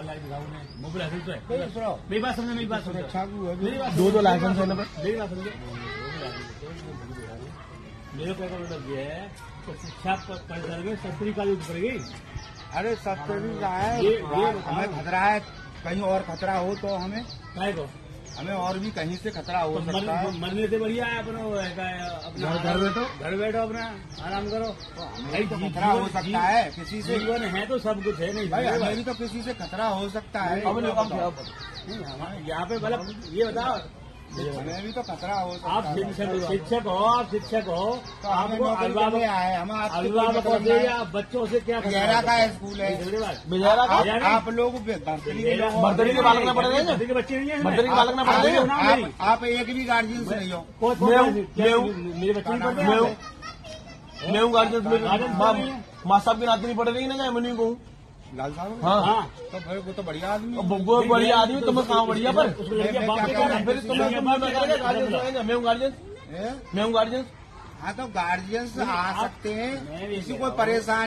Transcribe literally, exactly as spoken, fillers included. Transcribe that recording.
Mobile licence है। मेरी बात समझे, मेरी बात समझे। दो दो लाइसेंस है ना। मेरी बात समझे। मेरे को मतलब ये है तो शिक्षा परिसर में सस्ती का यूज करेगी। अरे सस्ती का है, ये हमें खतरा है, कहीं और खतरा हो तो हमें काय को हमें और भी कहीं से खतरा हो सकता है। मरने से बढ़िया है अपना अपना घर बैठो, घर बैठो अपना आराम करो। भाई तो खतरा हो सकता है किसी से। जीवन है तो सब कुछ है नहीं भाई हमें भी तो किसी से खतरा हो सकता है। यहाँ पे मतलब ये बताओ, हमें भी तो खतरा हो सकता आप है। शिक्षक शिक्षक हो, आप शिक्षक हो तो आपको अभिभावक है, हम अभिभावकों से या बच्चों से क्या बिजहरा का स्कूल है, बिजहरा का आप, आप लोग बर्तनी के लोग बर्तनी के बालक ना पड़े बच्चे के बच्चे नहीं है, बर्तनी के बालक ना पड़े आप, आप एक भी गार्जियन से नहीं हो। मेरे बच्चे नहीं पढ़ते, मैं हूँ गार्जियन, माँ साहब के नाते नहीं पढ़ रही ना, मैं नहीं कहूँ। लाल साहब हाँ हाँ तो भाई वो तो बढ़िया आदमी है। वो बढ़िया आदमी, तुम्हें कहाँ बढ़िया पर फिर तुम्हें मैं हूँ गार्जियन, मैं हूँ गार्जियन। हाँ तो गार्जियन आ सकते हैं, किसी को परेशान